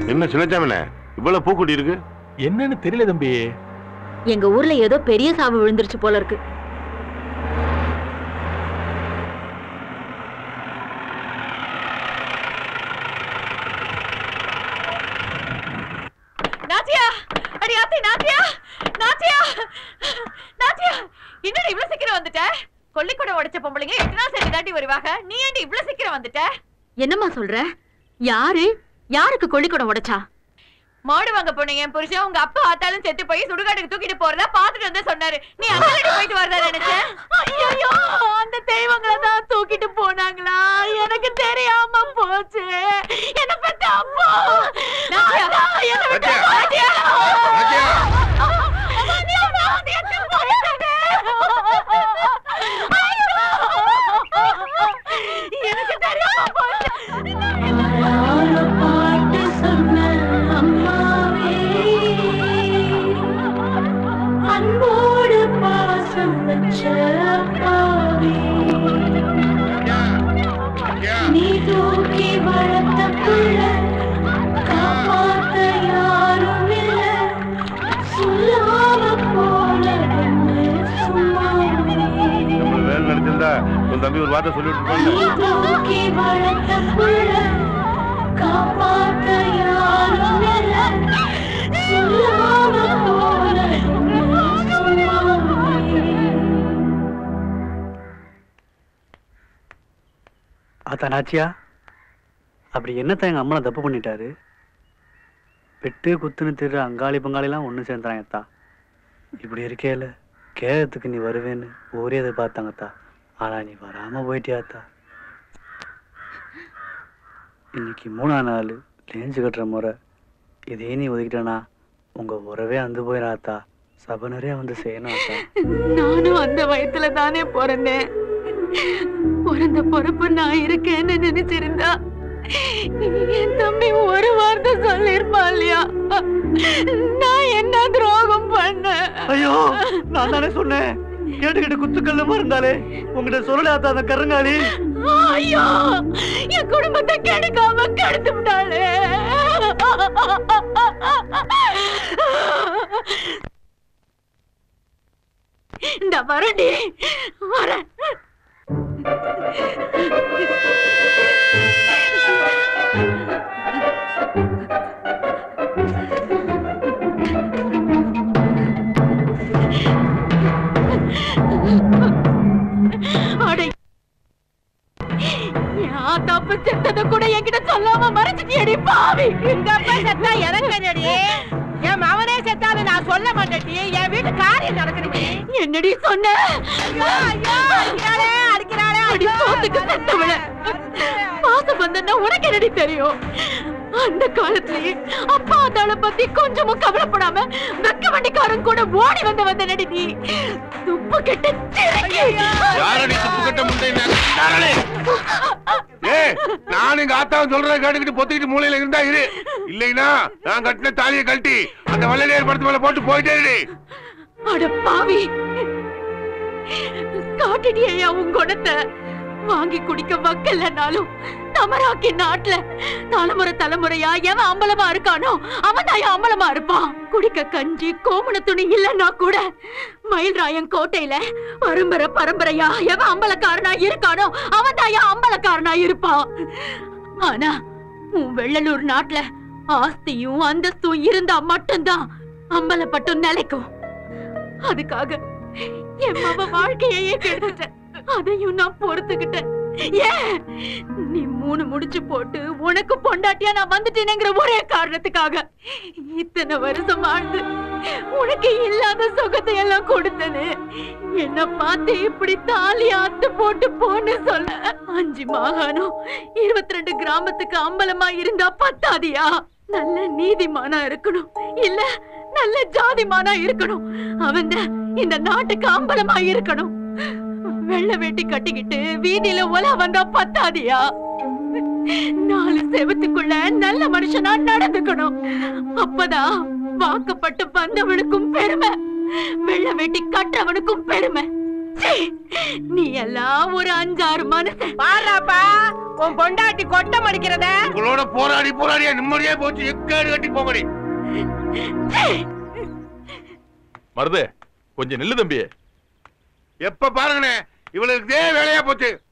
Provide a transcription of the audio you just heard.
என்ன சின்னச்சாமினே இவ்வளவு பூக்குட்டி இருக்கு? என்னன்னு தெரியல தம்பி. எங்க ஊர்ல ஏதோ பெரிய சாவு விழுந்துருச்சு போல இருக்கு. நாச்சியா, அடி ஆத்தி, நாச்சியா, நாச்சியா, நாச்சியா, என்னடி இவ்வளவு சீக்கிரம் வந்துட்ட? கொல்லிக்கூட உடைச்ச பொம்பளைங்க 8 நாள் சேர்த்து தாண்டி வருவாங்க. நீ ஏண்டி இவ்வளவு சீக்கிரம் வந்துட்ட? என்னம்மா சொல்ற? யாருக்கு கொல்லிக்கூடம் உடைச்சா? மாடு வாங்க போனீங்க என் புருஷன் உங்க அப்பா ஆத்தாலும் செத்து போய் சுடுகாட்டுக்கு தூக்கிட்டு போறதா பாத்துட்டு வந்து சொன்னாரு. நீ அங்கலடி போயிட்டு வரதா நினைச்சேன். ஐயோ, அந்த தெய்வங்களை தான் தூக்கிட்டு போனாங்களா? எனக்கு தெரியாம போச்சு. என்ன பெத்த அப்பா. என்ன பெத்த பாட்டியா. எனக்கு தெரியாம போச்சு. அன்போடு பாசம் வச்ச அப்பாவே, நீ தூக்கி வளர்த்த புள்ள காப்பாத்த யாரும் இல்ல, சொல்லாம போல வேலை நடத்திருந்தா உன் தம்பி ஒரு வார்த்தை சொல்லிட்டு நீ தூக்கி வளர்த்த புள்ள காப்பாத்த யாரும் இல்ல, சொல்லாம போல ஆத்தா நாச்சியா, அப்படி என்னத்தான் எங்க அம்மா தப்பு பண்ணிட்டாரு? வெட்டு குத்துன்னு திரு அங்காளி பங்காளிலாம் ஒன்று சேர்ந்துறாங்கத்தா. இப்படி இருக்கேல கேரளத்துக்கு நீ வருவேன்னு ஊரே எதிர்பார்த்தாங்கத்தா. ஆனா நீ வராம போயிட்டியாத்தா. இன்னைக்கு 3ஆம் நாள் லேஞ்சு கட்டுற முறை. இதே நீ ஒதுக்கிட்டனா உங்க உறவே அந்து போயிடாத்தா. சபை நிறைய வந்து செய்யணும் ஆத்தா. நானும் அந்த வயத்துல தானே பிறந்தேன். பிறந்த பொறுப்பு நான் இருக்கேன்னு நினைச்சிருந்தா என் தம்பி ஒரு வார்த்தை சொல்லிருப்பா இல்லையா? நான் என்ன துரோகம் பண்ண? ஐயோ, நான் தானே சொன்னேன். கேட்டுக்கிட்டு குத்துக்கல்லுமா இருந்தாலே உங்ககிட்ட சொல்லலாத்தா அந்த கருங்காலி. ஐயோ, என் குடும்பத்தை கெடுக்காம கெடுத்து விட்டாளே. இந்த வரண்டி வர தப்பு செத்தத கூட என்கிட்ட சொல்லாம மறைச்சிட்டியடி பாவி. எங்க அப்பா செத்தா இறங்கடி. என் மவனே செத்தாது நான் சொல்ல மாட்டேடி. என் வீட்டு காரியம் நடக்குது. என்னடி சொன்ன? அடிக்கிறாளே அடி சோத்துக்கு செத்தவள. பாசம் வந்தா உனக்கு என்னடி தெரியும்? அந்த காலத்திலேயே அப்பா அதாள பத்தி கொஞ்சமும் கவலைப்படாம வெக்க வண்டிக்காரன் கூட ஓடி வந்த நடி நீ. துப்பு கெட்ட நான் எங்க ஆத்தாவும் சொல்றத கேட்டுக்கிட்டு பொத்திக்கிட்டு மூலையில இருந்தா இரு. இல்லைன்னா நான் கட்டின தாலியை கழட்டி அந்த வள்ளல் ஏற்படுத்த மேல போட்டு போயிட்டே. அட பாவி, காட்டிட்டியா உன் குணத்தை? வாங்கி குடிக்க வக்கலனாலும் தமராக்கி நாட்டுல தலைமுறையா எவன் அம்பலமா இருக்கானோ அவன் தான் அம்பலமா இருப்பான். குடிக்க கஞ்சி கோமண துணி இல்லன்னா கூட மயில்ராயன் கோட்டையில பரம்பரையா எவன் அம்பலக்காரனா இருக்கானோ அவன் தான் அம்பலக்காரனா இருப்பான். ஆனா உன் வெள்ளலூர் நாட்டுல ஆஸ்தியும் அந்தஸ்தும் இருந்தா மட்டும்தான் அம்பலப்பட்டும் நிலைக்கும். அதுக்காக என் மாமா வாழ்க்கையே கெடுத்துட்டேன். அதையும் நான் பொறுத்துக்கிட்டேன். ஏன் நீ 3 முடிச்சு போட்டு உனக்கு பொண்டாட்டியா நான் வந்துட்டேங்கிற ஒரே காரணத்துக்காக இத்தனை வருஷம் வாழ்ந்து உனக்கு இல்லாத சுகத்தை எல்லாம் கொடுத்தது. என்ன பார்த்து இப்படி தாலி ஆத்து போட்டு போன்னு சொல்ல 5 மாகாணம் 22 கிராமத்துக்கு அம்பலமா இருந்தா பத்தாதியா? நல்ல நீதிமானா இருக்கணும், இல்ல நல்ல ஜாதிமானா இருக்கணும். அவன் இந்த நாட்டுக்கு அம்பலமா இருக்கணும். வெள்ள வேட்டி கட்டிக்கிட்டு வீதியில ஒலா வந்தா பத்தாதியா? 4 செவத்துக்குள்ள நல்ல மனுஷனா நடந்துக்கணும். அப்பதான் வாக்கப்பட்டு வந்தவனுக்கும் பெருமை, வெள்ள வேட்டி கட்டவனுக்கும் பெருமை. நீ எல்லாம் ஒரு 5-6 மனுஷன். பாராப்பா உன் பொண்டாட்டி கொட்டம் அடிக்கிறத. உங்களோட போராடி போராடியா நிம்மதியா போச்சு. எக்காடு கட்டி போங்கடி. மருது கொஞ்சம் நில்லு தம்பி. எப்ப பாருங்கண்ணே இவளுக்கு வேலையா போச்சு.